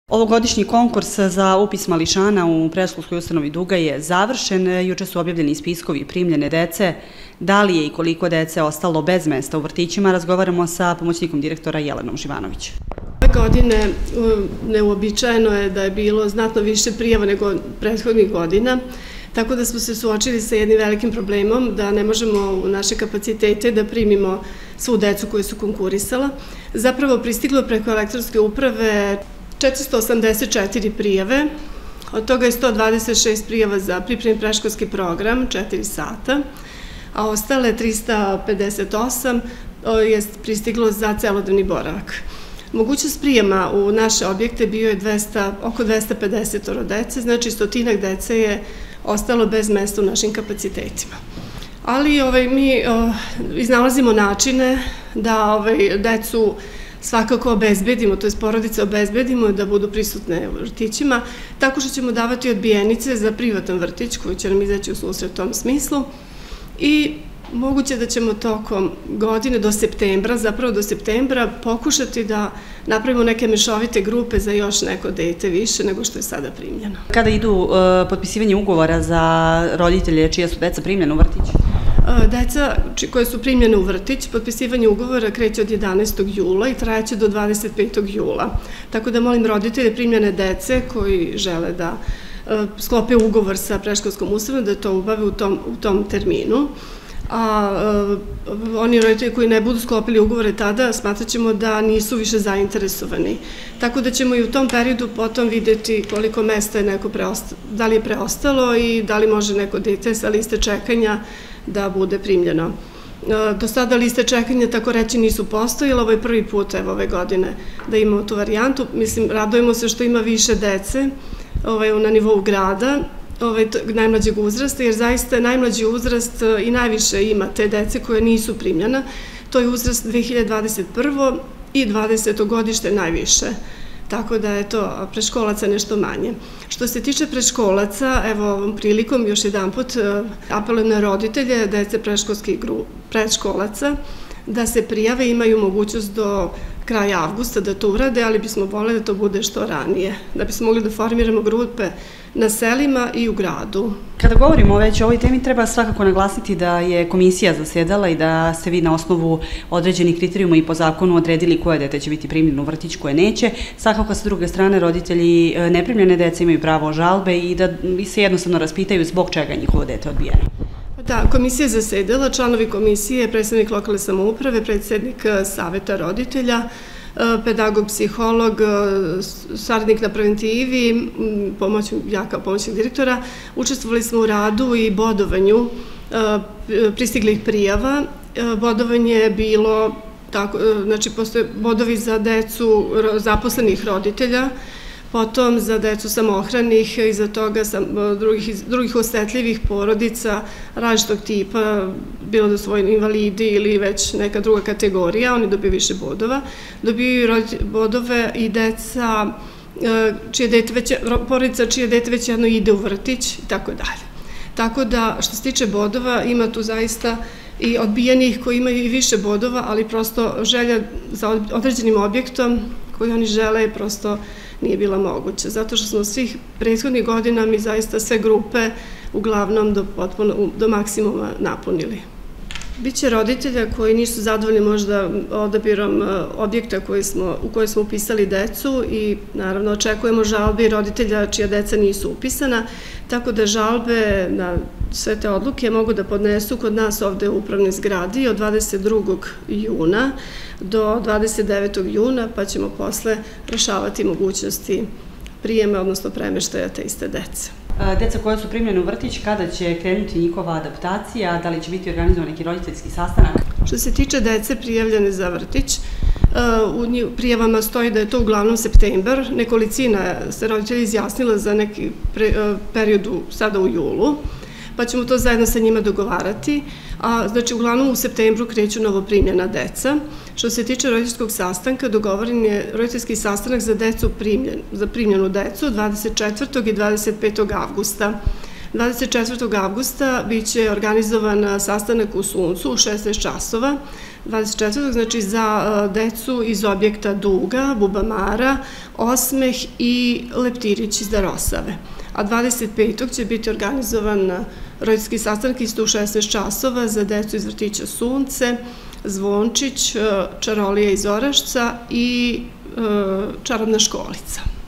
Ovogodišnji konkurs za upis mališana u predškolskoj ustanovi Duga je završen. Juče su objavljeni spiskovi primljene dece. Da li je i koliko dece ostalo bez mesta u vrtićima, razgovaramo sa pomoćnikom direktora Jelenom Živanović. Ove godine neuobičajeno je da je bilo znatno više prijava nego prethodnih godina, tako da smo se suočili sa jednim velikim problemom da ne možemo u naše kapacitete da primimo svu decu koju su konkurisala. Zapravo pristiglo preko elektronske uprave 484 prijave, od toga je 126 prijava za pripremni predškolski program, 4 sata, a ostale 358 je pristiglo za celodnevni boravak. Mogućnost prijema u naše objekte bio je oko 250 dece, znači stotinak dece je ostalo bez mesta u našim kapacitetima. Ali mi iznalazimo načine da decu svakako obezbedimo, to je porodice obezbedimo da budu prisutne u vrtićima, tako što ćemo davati odbijenice za privatan vrtić koji će nam izaći u susret u tom smislu i moguće da ćemo tokom godine do septembra, zapravo do septembra, pokušati da napravimo neke mešovite grupe za još neko dete više nego što je sada primljeno. Kada idu potpisivanje ugovora za roditelje čija su deca primljena u vrtić? Deca koje su primljene u vrtić, potpisivanje ugovora kreće od 11. jula i trajeće do 25. jula. Tako da molim roditelje primljene dece koji žele da sklope ugovor sa predškolskom ustanovom da to ubave u tom terminu. A oni roditelji koji ne budu sklopili ugovore tada smatraćemo da nisu više zainteresovani. Tako da ćemo i u tom periodu potom videti koliko mesta je da li je preostalo i da li može neko dete sa liste čekanja da bude primljeno. Do sada liste čekanja, tako reći, nisu postojile, ovo je prvi put ove godine da imamo tu varijantu. Mislim, radujemo se što ima više dece na nivou grada, najmlađeg uzrasta, jer zaista je najmlađi uzrast i najviše ima te dece koje nisu primljena. To je uzrast 2021. i 20. godište najviše. Tako da je to predškolaca nešto manje. Što se tiče predškolaca, evo ovom prilikom još jedan put apelujem na roditelje dece predškolaca da se prijave, imaju mogućnost do kraja avgusta da to urade, ali bismo voleli da to bude što ranije, da bismo mogli da formiramo grupe na selima i u gradu. Kada govorimo već o ovoj temi, treba svakako naglasiti da je komisija zasedala i da ste vi na osnovu određenih kriterijuma i po zakonu odredili koje dete će biti primljeno u vrtić, koje neće. Svakako, sa druge strane, roditelji neprimljene dece imaju pravo žalbe i da se jednostavno raspitaju zbog čega je njihovo dete odbijeno. Da, komisija je zasedala, članovi komisije, predsednik lokalne samouprave, predsednik saveta roditelja, pedagog, psiholog, saradnik na preventivi, ja kao pomoćnik direktora. Učestvovali smo u radu i bodovanju pristiglih prijava. Bodovanje je bilo, znači postoje bodovi za decu zaposlenih roditelja, potom za decu samohranih, iza toga drugih osetljivih porodica različitog tipa, bilo da su invalidi ili već neka druga kategorija, oni dobiju više bodova. Dobiju bodove i deca, porodica čije dete već jedno ide u vrtić i tako dalje. Tako da, što se tiče bodova, ima tu zaista i odbijenih koji imaju i više bodova, ali prosto želja za određenim objektom koji oni žele prosto nije bila moguća. Zato što smo svih prethodnih godina mi zaista sve grupe uglavnom do maksimuma napunili. Biće roditelja koji nisu zadovoljni možda odabirom objekta u koje smo upisali decu i naravno očekujemo žalbe roditelja čija deca nisu upisana, tako da žalbe na sve te odluke mogu da podnesu kod nas ovde u upravnoj zgradi od 22. juna do 29. juna, pa ćemo posle rešavati mogućnosti prijema, odnosno premeštaja te iste dece. Deca koja su primljene u vrtić, kada će krenuti njihova adaptacija, da li će biti organizovan neki roditeljski sastanak? Što se tiče dece prijavljene za vrtić, u prijavama stoji da je to uglavnom septembar, nekolicina se roditelji izjasnila za neki period sada u julu, pa ćemo to zajedno sa njima dogovarati. Znači, uglavnom u septembru kreću novoprimljena deca. Što se tiče roditeljskog sastanka, dogovoren je roditeljski sastanak za primljenu decu 24. i 25. avgusta. 24. avgusta biće organizovan sastanak u Suncu u 16 časova 24. znači za decu iz objekta Duga, Bubamara, Osmeh i Leptirić iz Darosave. A 25. će biti organizovan roditeljski sastanak isto u 16 časova za decu iz vrtića Sunce, Zvončić, Čarolija iz Orašca i Čarobna školica.